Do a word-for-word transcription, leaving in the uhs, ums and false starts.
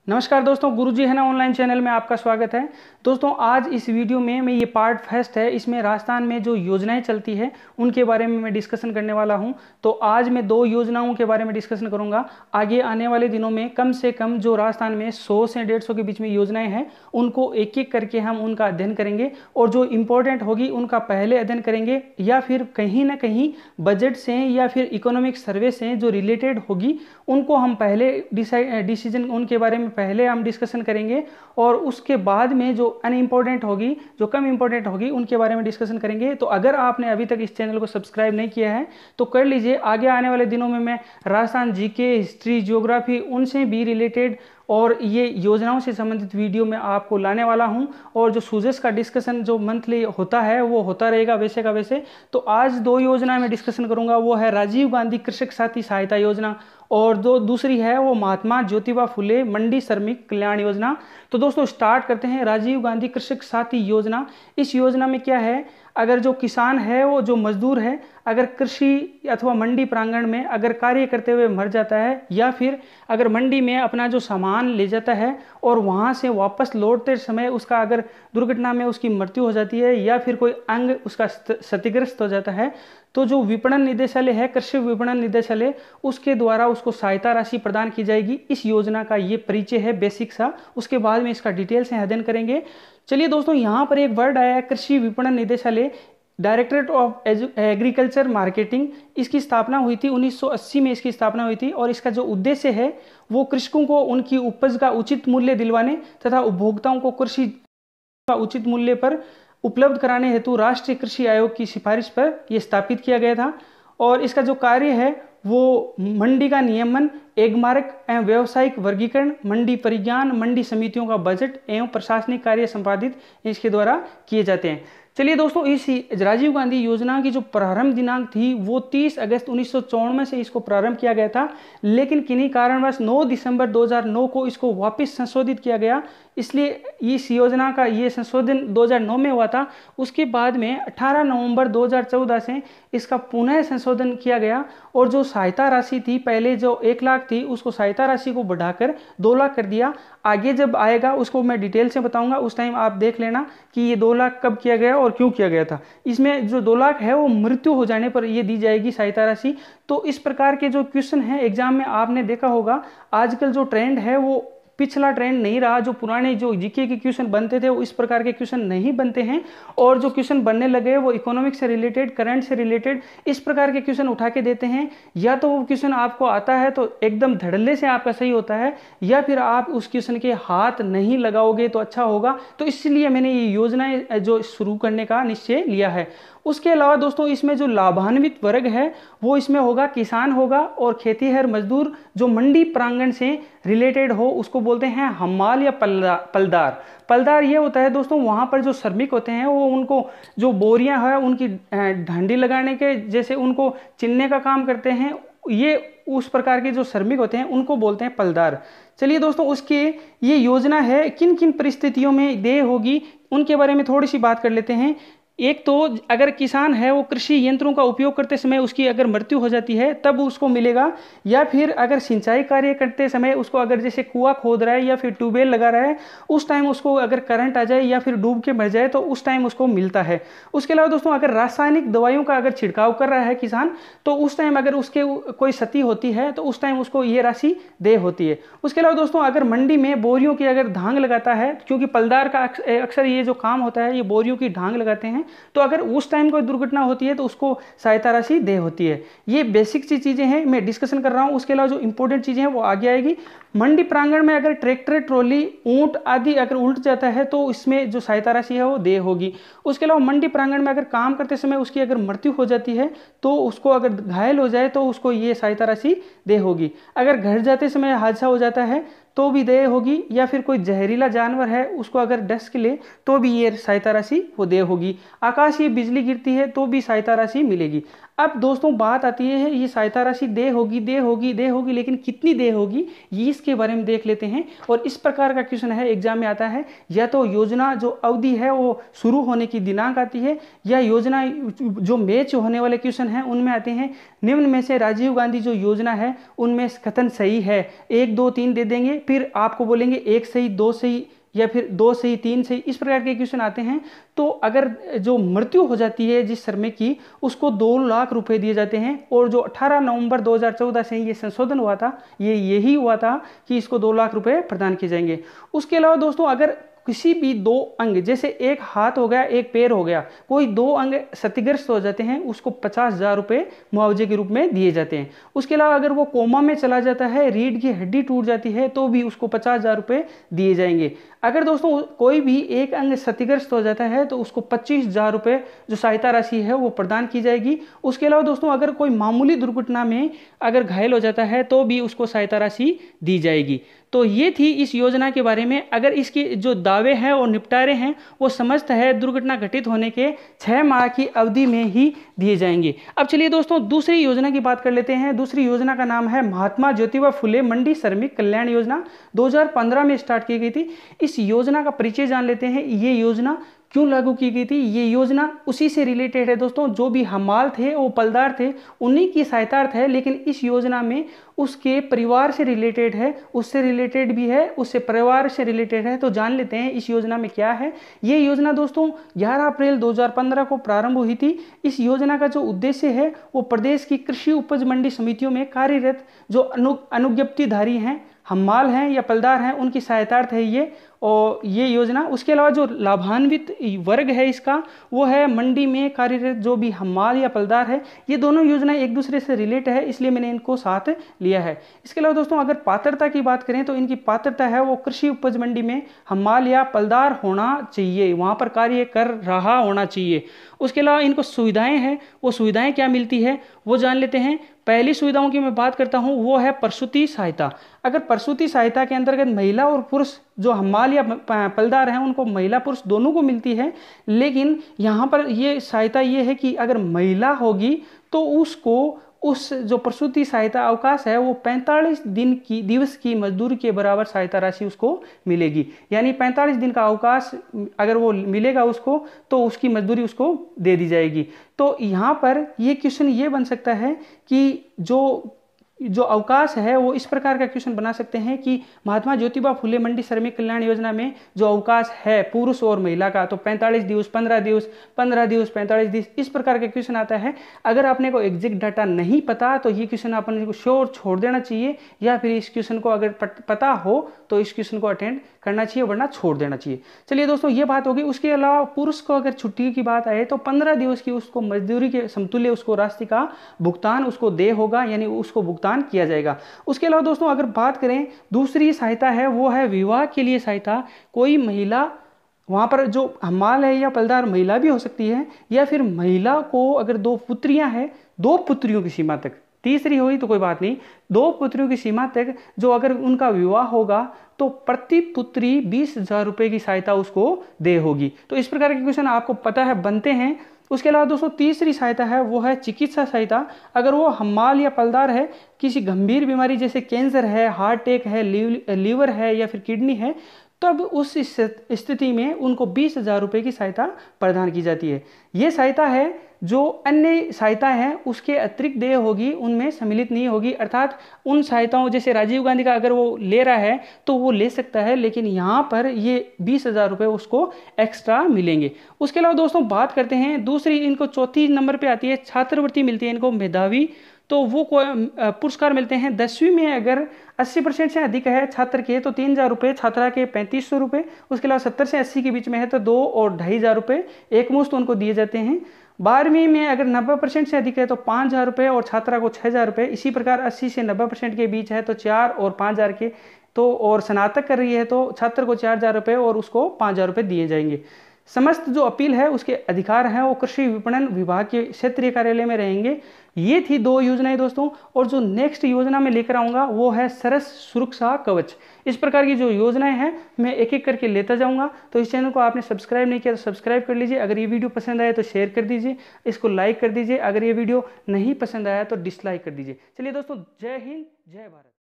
नमस्कार दोस्तों, गुरुजी है ना ऑनलाइन चैनल में आपका स्वागत है। दोस्तों आज इस वीडियो में मैं ये पार्ट फर्स्ट है, इसमें राजस्थान में जो योजनाएं चलती है उनके बारे में मैं डिस्कशन करने वाला हूं। तो आज मैं दो योजनाओं के बारे में डिस्कशन करूंगा। आगे आने वाले दिनों में कम से कम जो राजस्थान में सौ से डेढ़ सौ के बीच में योजनाएं हैं उनको एक एक करके हम उनका अध्ययन करेंगे और जो इंपॉर्टेंट होगी उनका पहले अध्ययन करेंगे या फिर कहीं ना कहीं बजट से या फिर इकोनॉमिक सर्वे से जो रिलेटेड होगी उनको हम पहले डिसाइड डिसीजन उनके बारे में पहले हम डिस्कशन करेंगे और उसके बाद में जो अनइम्पोर्टेंट होगी, जो कम इंपॉर्टेंट होगी, उनके बारे में डिस्कशन करेंगे। तो अगर आपने अभी तक इस चैनल को सब्सक्राइब नहीं किया है तो कर लीजिए। आगे आने वाले दिनों में मैं राजस्थान जीके, हिस्ट्री, ज्योग्राफी उनसे भी रिलेटेड और ये योजनाओं से संबंधित वीडियो में आपको लाने वाला हूं और जो सूजेस का डिस्कशन जो मंथली होता है वो होता रहेगा वैसे का वैसे। तो आज दो योजना में डिस्कशन करूंगा, वो है राजीव गांधी कृषक साथी सहायता योजना और दो दूसरी है वो महात्मा ज्योतिबा फुले मंडी श्रमिक कल्याण योजना। तो दोस्तों स्टार्ट करते हैं। राजीव गांधी कृषक साथी योजना, इस योजना में क्या है, अगर जो किसान है वो जो मजदूर है अगर कृषि अथवा मंडी प्रांगण में अगर कार्य करते हुए मर जाता है या फिर अगर मंडी में अपना जो सामान ले जाता है और वहाँ से वापस लौटते समय उसका अगर दुर्घटना में उसकी मृत्यु हो जाती है या फिर कोई अंग उसका क्षतिग्रस्त हो जाता है तो जो विपणन निदेशालय है, कृषि विपणन निदेशालय, उसके द्वारा उसको सहायता राशि प्रदान की जाएगी। इस योजना का ये परिचय है बेसिक सा, उसके बाद में इसका डिटेल से अध्ययन करेंगे। चलिए दोस्तों, यहाँ पर एक वर्ड आया है कृषि विपणन निदेशालय, डायरेक्टरेट ऑफ एग्रीकल्चर मार्केटिंग। इसकी स्थापना हुई थी उन्नीस सौ अस्सी में, इसकी स्थापना हुई थी और इसका जो उद्देश्य है वो कृषकों को उनकी उपज का उचित मूल्य दिलवाने तथा उपभोक्ताओं को कृषि का उचित मूल्य पर उपलब्ध कराने हेतु राष्ट्रीय कृषि आयोग की सिफारिश पर यह स्थापित किया गया था। और इसका जो कार्य है वो मंडी का नियमन, एगमार्क एवं व्यावसायिक वर्गीकरण, मंडी परिज्ञान, मंडी समितियों का बजट एवं प्रशासनिक कार्य संपादित इसके द्वारा किए जाते हैं। चलिए दोस्तों, इस राजीव गांधी योजना की जो प्रारंभ दिनांक थी वो तीस अगस्त उन्नीस सौ चौरानवे से इसको प्रारंभ किया गया था, लेकिन किन्हीं कारणवश नौ दिसंबर दो हज़ार नौ को इसको वापस संशोधित किया गया। इसलिए इस योजना का ये संशोधन दो हज़ार नौ में हुआ था। उसके बाद में अठारह नवंबर दो हज़ार चौदह से इसका पुनः संशोधन किया गया और जो सहायता राशि थी पहले जो एक लाख थी उसको सहायता राशि को बढ़ाकर दो लाख कर दिया। आगे जब आएगा उसको मैं डिटेल से बताऊंगा, उस टाइम आप देख लेना कि ये दो लाख कब किया गया और क्यों किया गया था। इसमें जो दो लाख है वो मृत्यु हो जाने पर ये दी जाएगी सहायता राशि। तो इस प्रकार के जो क्वेश्चन है एग्जाम में आपने देखा होगा, आजकल जो ट्रेंड है वो पिछला ट्रेंड नहीं रहा। जो पुराने जो जीके के क्वेश्चन बनते थे वो इस प्रकार के क्वेश्चन नहीं बनते हैं और जो क्वेश्चन बनने लगे वो इकोनॉमिक से रिलेटेड, करंट से रिलेटेड इस प्रकार के क्वेश्चन उठा के देते हैं। या तो वो क्वेश्चन आपको आता है तो एकदम धड़ल्ले से आपका सही होता है या फिर आप उस क्वेश्चन के हाथ नहीं लगाओगे तो अच्छा होगा। तो इसलिए मैंने ये योजनाएं जो शुरू करने का निश्चय लिया है। उसके अलावा दोस्तों इसमें जो लाभान्वित वर्ग है वो इसमें होगा किसान होगा और खेतीहर मजदूर जो मंडी प्रांगण से रिलेटेड हो उसको बोलते हैं हम्माल या पलदार। पलदार ये होता है दोस्तों, वहाँ पर जो श्रमिक होते हैं वो उनको जो बोरियां है उनकी ढंडी लगाने के जैसे उनको चिनने का काम करते हैं, ये उस प्रकार के जो श्रमिक होते हैं उनको बोलते हैं पलदार। चलिए दोस्तों, उसकी ये योजना है किन किन परिस्थितियों में देय होगी उनके बारे में थोड़ी सी बात कर लेते हैं। एक तो अगर किसान है वो कृषि यंत्रों का उपयोग करते समय उसकी अगर मृत्यु हो जाती है तब उसको मिलेगा, या फिर अगर सिंचाई कार्य करते समय उसको अगर जैसे कुआं खोद रहा है या फिर ट्यूबवेल लगा रहा है उस टाइम उसको अगर करंट आ जाए या फिर डूब के मर जाए तो उस टाइम उसको मिलता है। उसके अलावा दोस्तों अगर रासायनिक दवाइयों का अगर छिड़काव कर रहा है किसान तो उस टाइम अगर उसके कोई क्षति होती है तो उस टाइम उसको ये राशि देय होती है। उसके अलावा दोस्तों अगर मंडी में बोरियों की अगर धांग लगाता है, क्योंकि पलदार का अक्सर ये जो काम होता है ये बोरियों की धांग लगाते हैं, तो अगर उस टाइम कोई दुर्घटना होती है तो उसको सहायता राशि देय होती है। ये बेसिक सी चीजें हैं, मैं डिस्कशन कर रहा हूं। उसके अलावा जो इंपॉर्टेंट चीजें हैं वो आगे आएगी। मंडी प्रांगण में अगर ट्रैक्टर, ट्रॉली, ऊंट आदि अगर उल्ट जाता है तो इसमें जो सहायता राशि है वो देय होगी। उसके अलावा मंडी प्रांगण में अगर काम करते समय उसकी अगर मृत्यु हो जाती है तो उसको अगर घायल हो जाए तो उसको ये सहायता राशि देय होगी। अगर घर जाते समय हादसा हो जाता है तो भी देय होगी, या फिर कोई जहरीला जानवर है उसको अगर डस के ले तो भी ये सहायता राशि वो देय होगी। आकाशीय बिजली गिरती है तो भी सहायता राशि मिलेगी। अब दोस्तों बात आती है ये सहायता राशि दे होगी दे होगी दे होगी लेकिन कितनी दे होगी, ये इसके बारे में देख लेते हैं। और इस प्रकार का क्वेश्चन है एग्जाम में आता है, या तो योजना जो अवधि है वो शुरू होने की दिनांक आती है, या योजना जो मैच होने वाले क्वेश्चन हैं उनमें आते हैं निम्न में से राजीव गांधी जो योजना है उनमें कथन सही है। एक दो तीन दे देंगे, फिर आपको बोलेंगे एक सही दो सही या फिर दो सही तीन सही, इस प्रकार के क्वेश्चन आते हैं। तो अगर जो मृत्यु हो जाती है जिस श्रमिक की, उसको दो लाख रुपए दिए जाते हैं। और जो अठारह नवंबर दो हज़ार चौदह से ये संशोधन हुआ था, ये यही हुआ था कि इसको दो लाख रुपए प्रदान किए जाएंगे। उसके अलावा दोस्तों अगर किसी भी दो अंग, जैसे एक हाथ हो गया एक पैर हो गया, कोई दो अंग क्षतिग्रस्त हो जाते हैं, उसको पचास हजार रुपये मुआवजे के रूप में दिए जाते हैं। उसके अलावा अगर वो कोमा में चला जाता है, रीढ़ की हड्डी टूट जाती है, तो भी उसको पचास हजार रुपये दिए जाएंगे। अगर दोस्तों कोई भी एक अंग क्षतिग्रस्त हो जाता है तो उसको पच्चीस हजार रुपये जो सहायता राशि है वो प्रदान की जाएगी। उसके अलावा दोस्तों अगर कोई मामूली दुर्घटना में अगर घायल हो जाता है तो भी उसको सहायता राशि दी जाएगी। तो ये थी इस योजना के बारे में। अगर इसके जो दावे हैं और निपटारे हैं वो समस्त है दुर्घटना घटित होने के छः माह की अवधि में ही दिए जाएंगे। अब चलिए दोस्तों दूसरी योजना की बात कर लेते हैं। दूसरी योजना का नाम है महात्मा ज्योतिबा फुले मंडी श्रमिक कल्याण योजना, दो हज़ार पंद्रह में स्टार्ट की गई थी। इस योजना का परिचय जान लेते हैं। ये योजना क्यों लागू की गई थी? ये योजना उसी से रिलेटेड है दोस्तों, जो भी हमाल थे वो पलदार थे उन्हीं की सहायतार्थ है, लेकिन इस योजना में उसके परिवार से रिलेटेड है, उससे रिलेटेड भी है, उससे परिवार से रिलेटेड है। तो जान लेते हैं इस योजना में क्या है। ये योजना दोस्तों ग्यारह अप्रैल दो हज़ार पंद्रह को प्रारंभ हुई थी। इस योजना का जो उद्देश्य है वो प्रदेश की कृषि उपज मंडी समितियों में कार्यरत जो अनु अनुज्ञप्तिधारी हैं, हमाल हैं या पलदार हैं, उनकी सहायतार्थ है ये और ये योजना। उसके अलावा जो लाभान्वित वर्ग है इसका वो है मंडी में कार्यरत जो भी हमाल या पलदार है। ये दोनों योजनाएं एक दूसरे से रिलेट है, इसलिए मैंने इनको साथ लिया है। इसके अलावा दोस्तों अगर पात्रता की बात करें तो इनकी पात्रता है वो कृषि उपज मंडी में हमाल या पलदार होना चाहिए, वहाँ पर कार्य कर रहा होना चाहिए। उसके अलावा इनको सुविधाएं हैं, वो सुविधाएं क्या मिलती है वो जान लेते हैं। पहली सुविधाओं की मैं बात करता हूं वो है प्रसूति सहायता। अगर प्रसूति सहायता के अंतर्गत महिला और पुरुष जो हमाल या पलदार हैं उनको महिला पुरुष दोनों को मिलती है, लेकिन यहाँ पर ये सहायता ये है कि अगर महिला होगी तो उसको उस जो प्रसूति सहायता अवकाश है वो पैंतालीस दिन की दिवस की मजदूरी के बराबर सहायता राशि उसको मिलेगी। यानी पैंतालीस दिन का अवकाश अगर वो मिलेगा उसको तो उसकी मजदूरी उसको दे दी जाएगी। तो यहाँ पर ये क्वेश्चन ये बन सकता है कि जो जो अवकाश है वो इस प्रकार का क्वेश्चन बना सकते हैं कि महात्मा ज्योतिबा फुले मंडी श्रमिक कल्याण योजना में जो अवकाश है पुरुष और महिला का तो पैंतालीस दिवस, पंद्रह दिवस, पंद्रह दिवस, पैंतालीस दिवस, इस प्रकार का क्वेश्चन आता है। अगर आपने को एग्जैक्ट डाटा नहीं पता तो ये क्वेश्चन आपने को श्योर छोड़ देना चाहिए, या फिर इस क्वेश्चन को अगर पता हो तो इस क्वेश्चन को अटेंड करना चाहिए वरना छोड़ देना चाहिए। चलिए दोस्तों ये बात होगी। उसके अलावा पुरुष को अगर छुट्टी की बात आए तो पंद्रह दिवस की उसको मजदूरी के समतुल्य उसको राशि का भुगतान उसको दे होगा, यानी उसको भुगतान किया जाएगा। उसके अलावा दोस्तों अगर बात करें दूसरी सहायता है वो है विवाह के लिए सहायता। कोई महिला वहाँ पर जो हमाल है या पलदार महिला भी हो सकती है, या फिर महिला को अगर दो पुत्रियां हैं, दो पुत्रियों की सीमा तक, तीसरी हुई तो कोई बात नहीं, दो पुत्रियों की सीमा तक जो अगर उनका विवाह होगा तो प्रति पुत्री बीस हजार रुपये की सहायता उसको दे होगी। तो इस प्रकार के क्वेश्चन आपको पता है बनते हैं। उसके अलावा दोस्तों तीसरी सहायता है वो है चिकित्सा सहायता। अगर वो हमाल या पलदार है, किसी गंभीर बीमारी जैसे कैंसर है, हार्ट अटैक है, लीवर है या फिर किडनी है, तब उस स्थिति में उनको बीस हजार रुपये की सहायता प्रदान की जाती है। ये सहायता है जो अन्य सहायता है उसके अतिरिक्त देय होगी, उनमें सम्मिलित नहीं होगी। अर्थात उन सहायताओं जैसे राजीव गांधी का अगर वो ले रहा है तो वो ले सकता है, लेकिन यहाँ पर ये बीस हजार रुपये उसको एक्स्ट्रा मिलेंगे। उसके अलावा दोस्तों बात करते हैं दूसरी, इनको चौथी नंबर पे आती है छात्रवृत्ति मिलती है इनको मेधावी। तो वो पुरस्कार मिलते हैं दसवीं में अगर अस्सी परसेंट से अधिक है छात्र के तो तीन हजार रुपये, छात्रा के पैंतीस सौ रुपये। उसके अलावा सत्तर से अस्सी के बीच में है तो दो और ढाई हजार रुपये एक मुश्त उनको दिए जाते हैं। बारहवीं में अगर नब्बे परसेंट से अधिक है तो पाँच हज़ार रुपये और छात्रा को छः हज़ार रुपये। इसी प्रकार अस्सी से नब्बे परसेंट के बीच है तो चार और पाँच हज़ार के, तो और स्नातक कर रही है तो छात्र को चार हज़ार रुपये और उसको पाँच हज़ार रुपये दिए जाएंगे। समस्त जो अपील है उसके अधिकार हैं वो कृषि विपणन विभाग के क्षेत्रीय कार्यालय में रहेंगे। ये थी दो योजनाएं दोस्तों। और जो नेक्स्ट योजना मैं लेकर आऊँगा वो है सरस सुरक्षा कवच। इस प्रकार की जो योजनाएं हैं मैं एक एक करके लेता जाऊंगा। तो इस चैनल को आपने सब्सक्राइब नहीं किया तो सब्सक्राइब कर लीजिए। अगर ये वीडियो पसंद आए तो शेयर कर दीजिए, इसको लाइक कर दीजिए। अगर ये वीडियो नहीं पसंद आया तो डिसलाइक कर दीजिए। चलिए दोस्तों, जय हिंद, जय भारत।